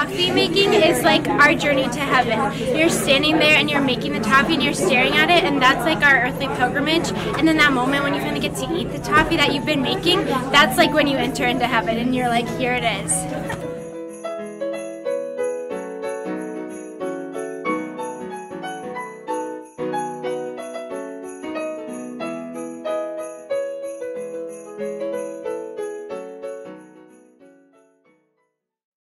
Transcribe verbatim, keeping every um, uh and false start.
toffee making is like our journey to heaven. You're standing there and you're making the toffee and you're staring at it, and that's like our earthly pilgrimage. And then that moment when you finally get to eat the toffee that you've been making, that's like when you enter into heaven and you're like, here it is.